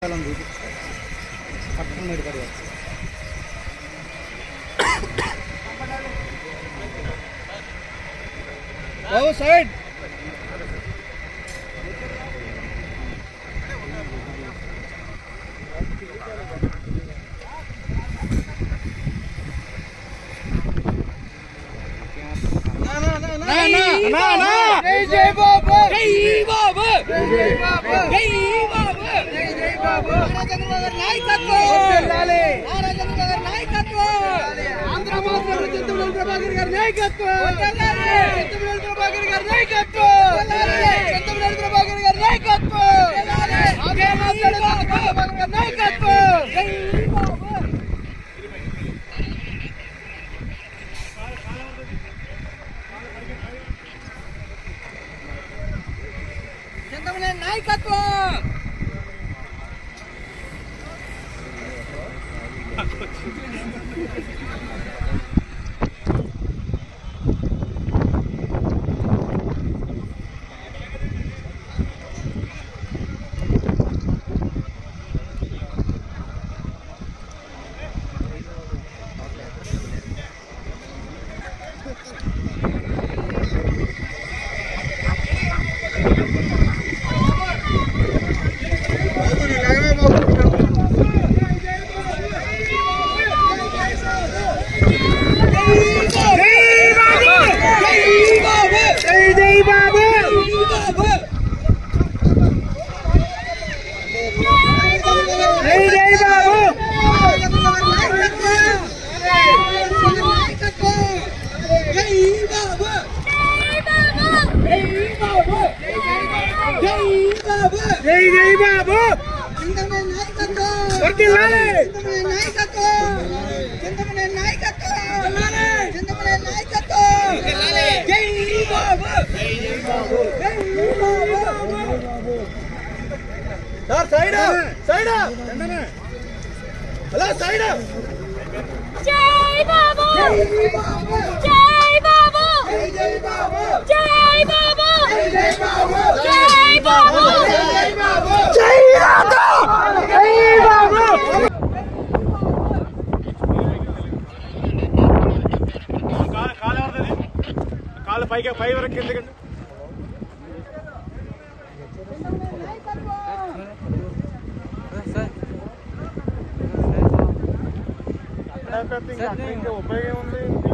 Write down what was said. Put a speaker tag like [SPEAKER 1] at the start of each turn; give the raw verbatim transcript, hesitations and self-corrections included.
[SPEAKER 1] Go side. Na na na na na na. Jai Jai Baba. Jai Baba. Jai Jai Baba. Jai Baba. Jai Jai Baba. Arajannagar నాయకత్వం. వర్ధిల్లాలి. arajannagar నాయకత్వం. Andhra master Chintamaneni Prabhakar గారి నాయకత్వం. వర్ధిల్లాలి. చింతమనేని ప్రభాకర్ గారి నాయకత్వం. వర్ధిల్లాలి. చింతమనేని ప్రభాకర్ గారి నాయకత్వం. వర్ధిల్లాలి. ఆంధ్ర మాస్టర్ ప్రభాకర్ గారి నాయకత్వం. జై బాబా. చింతమనేని నాయకత్వం. జై జై బాబు. చింతమనేని నాయకత్వం. వర్ధిల్లాలి. చింతమనేని నాయకత్వం. చింతమనేని నాయకత్వం. చింతమనేని నాయకత్వం. జై బాబు. జై జై బాబు. జై Babu. Sir side side hello side.
[SPEAKER 2] జై బాబు.
[SPEAKER 1] జై బాబు.
[SPEAKER 2] జై బాబు.
[SPEAKER 1] జై జై బాబు.
[SPEAKER 2] జై బాబు.
[SPEAKER 1] జై బాబు.
[SPEAKER 2] జై బాబు.
[SPEAKER 1] జై బాబు.
[SPEAKER 2] జై రాధా.
[SPEAKER 1] జై బాబు.
[SPEAKER 3] కాలు కాలు ఎవరిది? కాలు పైకి పై వరకు కిందకి ఉపయోగం ఉంది.